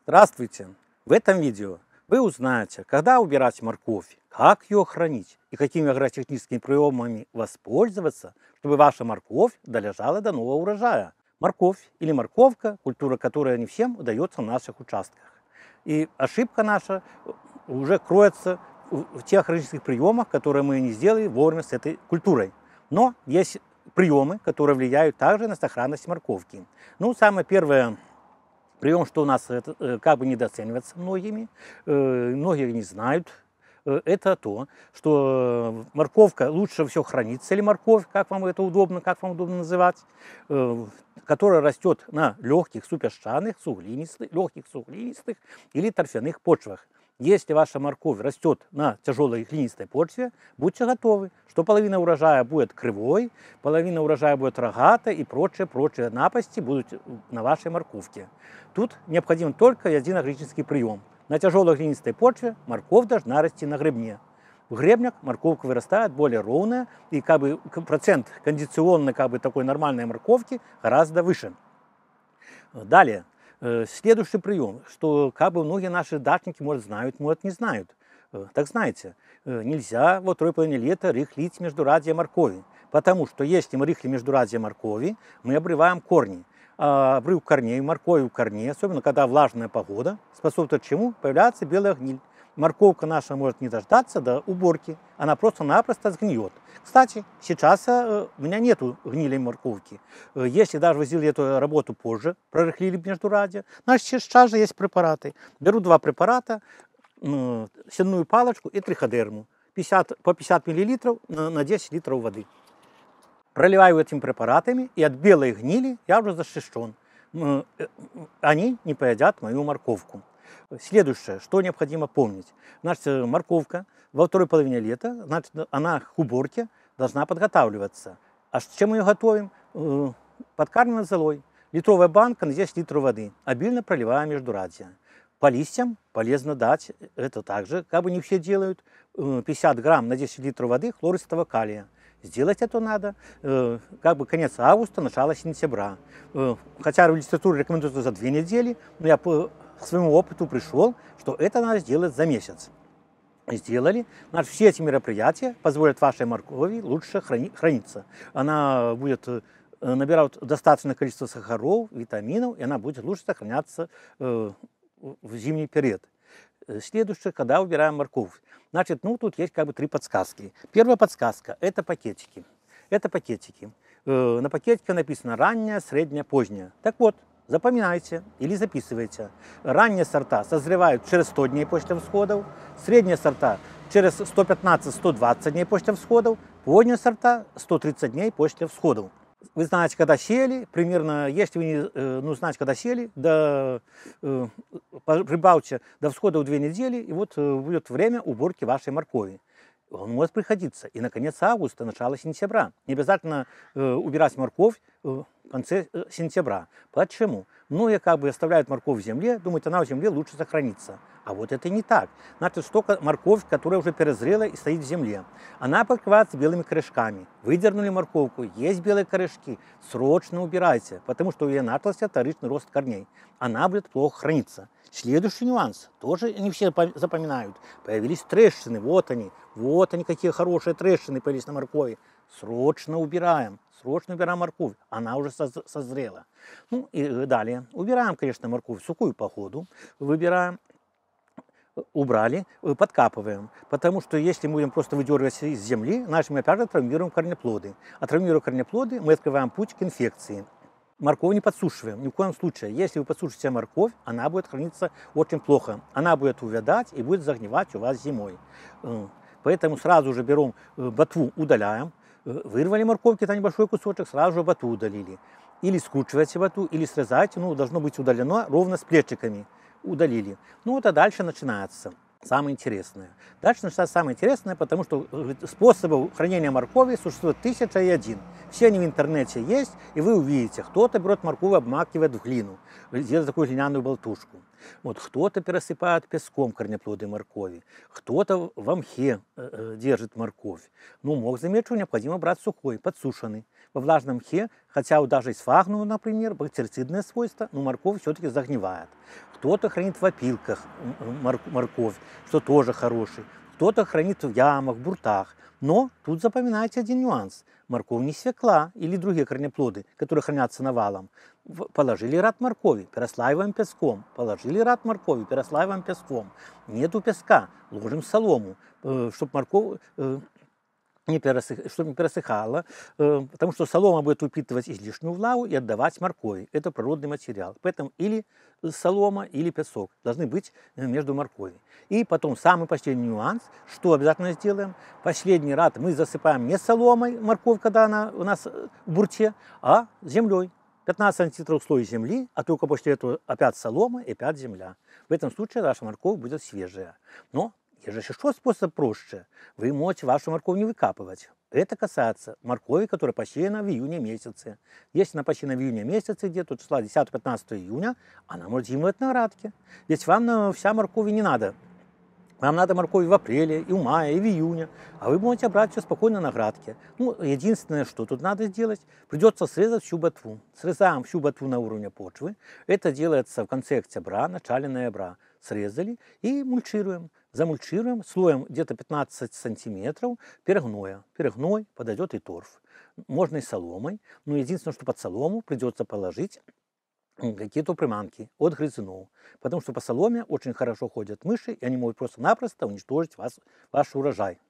Здравствуйте! В этом видео вы узнаете, когда убирать морковь, как ее хранить и какими агротехническими приемами воспользоваться, чтобы ваша морковь долежала до нового урожая. Морковь или морковка – культура, которая не всем удается в наших участках. И ошибка наша уже кроется в тех агротехнических приемах, которые мы не сделали вовремя с этой культурой. Но есть приемы, которые влияют также на сохранность морковки. Ну, самое первое прием, что у нас как бы недооценивается многими, многие не знают, это то, что морковка лучше всего хранится, или морковь, как вам удобно называть, которая растет на легких супесчаных, легких суглинистых или торфяных почвах. Если ваша морковь растет на тяжелой глинистой почве, будьте готовы, что половина урожая будет кривой, половина урожая будет рогатой и прочие напасти будут на вашей морковке. Тут необходим только один агротехнический прием. На тяжелой глинистой почве морковь должна расти на гребне. В гребнях морковка вырастает более ровная, и процент кондиционной такой нормальной морковки гораздо выше. Далее. Следующий прием, что многие наши дачники, может, знают, может, не знают. Так знаете, нельзя во второй половине лета рыхлить междурядье моркови, потому что если мы рыхлим междурядье моркови, мы обрываем корни. А обрыв корней, моркови в корне, особенно когда влажная погода, способствует чему? Появляется белая гниль. Морковка наша может не дождаться до уборки, она просто-напросто сгниет. Кстати, сейчас у меня нету гнили морковки. Если даже вы сделали эту работу позже, прорыхлили междурядье, значит сейчас же есть препараты. Беру 2 препарата, сенную палочку и триходерму, по 50 мл на 10 литров воды. Проливаю этими препаратами, и от белой гнили я уже защищен. Они не поедят мою морковку. Следующее, что необходимо помнить. Значит, морковка во второй половине лета, значит, она к уборке должна подготавливаться. А с чем мы ее готовим? Подкармливаем золой. Литровая банка на 10 литров воды. Обильно проливаем междурядье. По листьям полезно дать, это также, не все делают, 50 грамм на 10 литров воды хлористого калия. Сделать это надо конец августа, начало сентября. Хотя в литературе рекомендуется за 2 недели, но я по своему опыту пришел, что это надо сделать за месяц. Сделали. Значит, все эти мероприятия позволят вашей моркови лучше храниться. Она будет набирать достаточное количество сахаров, витаминов, и она будет лучше сохраняться в зимний период. Следующее, когда убираем морковь. Значит, тут есть 3 подсказки. Первая подсказка – это пакетики. На пакетике написано ранняя, средняя, поздняя. Так вот, запоминайте или записывайте. Ранние сорта созревают через 100 дней после всходов, средние сорта через 115-120 дней после всходов, поздние сорта 130 дней после всходов. Вы знаете, когда сеяли, примерно, если вы не знаете, когда сеяли, прибавьте до всхода в 2 недели, и вот будет время уборки вашей моркови. Он может приходиться и на конец августа, начало сентября. Не обязательно убирать морковь в конце сентября. Почему? Многие оставляют морковь в земле, думают, она в земле лучше сохранится. А вот это не так. Значит, морковь, которая уже перезрела и стоит в земле. Она покрывается белыми корешками. Выдернули морковку, есть белые корешки, срочно убирайте, потому что у нее начался вторичный рост корней. Она будет плохо храниться. Следующий нюанс, тоже не все запоминают. Появились трещины, вот они какие хорошие трещины появились на моркови. Срочно убираем морковь, она уже созрела. И далее, убираем, конечно, морковь в сухую погоду, убрали, подкапываем, потому что если мы будем просто выдергивать из земли, значит мы опять же травмируем корнеплоды. А травмируя корнеплоды, мы открываем путь к инфекции. Морковь не подсушиваем, ни в коем случае. Если вы подсушите морковь, она будет храниться очень плохо. Она будет увядать и будет загнивать у вас зимой. Поэтому сразу же берем ботву, удаляем. Вырвали морковки на небольшой кусочек, сразу же ботву удалили. Или скручивайте ботву, или срезайте, должно быть удалено ровно с плечиками. Удалили. А дальше начинается самое интересное. Потому что способов хранения моркови существует 1001. Все они в интернете есть, и вы увидите, кто-то берет морковь, обмакивает в глину, делает такую глиняную болтушку. Вот кто-то пересыпает песком корнеплоды моркови, кто-то в мхе держит морковь. Ну, мох замечу, необходимо брать сухой, подсушенный. Во влажном мхе, хотя даже и сфагнул, например, бактерицидное свойство, но морковь все-таки загнивает. Кто-то хранит в опилках морковь, что тоже хороший. Кто-то хранит в ямах, буртах. Но тут запоминайте один нюанс. Морковь не свекла или другие корнеплоды, которые хранятся навалом. Положили рад моркови, переслаиваем песком. Положили рад моркови, переслаиваем песком. Нету песка, ложим солому, чтобы морковь чтобы не пересыхала, потому что солома будет упитывать излишнюю влагу и отдавать моркови. Это природный материал. Поэтому или солома, или песок должны быть между морковью. И потом самый последний нюанс, что обязательно сделаем. Последний раз мы засыпаем не соломой морковь, когда она у нас в бурте, а землей. 15 сантиметров слой земли, а только после этого опять солома и опять земля. В этом случае ваша морковь будет свежая. Но есть же еще способ проще. Вы можете вашу морковь не выкапывать. Это касается моркови, которая посеяна в июне месяце. Если она посеяна в июне месяце, где-то числа 10-15 июня, она может зимовать на градке. Ведь вам вся морковь не надо. Вам надо морковь в апреле, и в мае, и в июне. А вы можете брать все спокойно на градке. Ну, единственное, что тут надо сделать, придется срезать всю ботву. Срезаем всю ботву на уровне почвы. Это делается в конце октября, начале ноября. Срезали и мульчируем. Замульчируем слоем где-то 15 сантиметров перегноя. Перегной подойдет и торф. Можно и соломой, но единственное, что под солому придется положить какие-то приманки от грызунов. Потому что по соломе очень хорошо ходят мыши, и они могут просто-напросто уничтожить ваш урожай.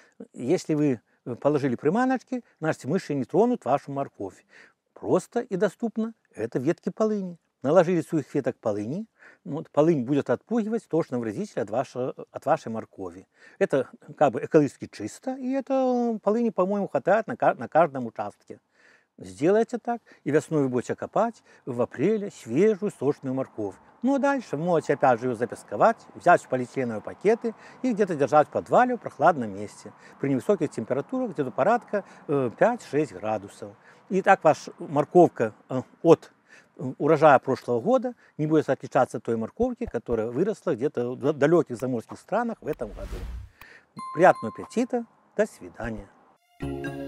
Если вы положили приманочки, значит мыши не тронут вашу морковь. Просто и доступно это ветки полыни. Наложили своих веток полыни, вот, полынь будет отпугивать тошного вредителя от вашей моркови. Это как бы экологически чисто, и это полыни, по-моему, хватает на каждом участке. Сделайте так, и весной вы будете копать в апреле свежую сочную морковь. Ну а дальше вы можете опять же ее запесковать, взять в полиэтиленовые пакеты и где-то держать в подвале в прохладном месте. При невысоких температурах где-то порядка 5-6 градусов. И так ваша морковка от урожая прошлого года не будет отличаться от той морковки, которая выросла где-то в далеких заморских странах в этом году. Приятного аппетита, до свидания.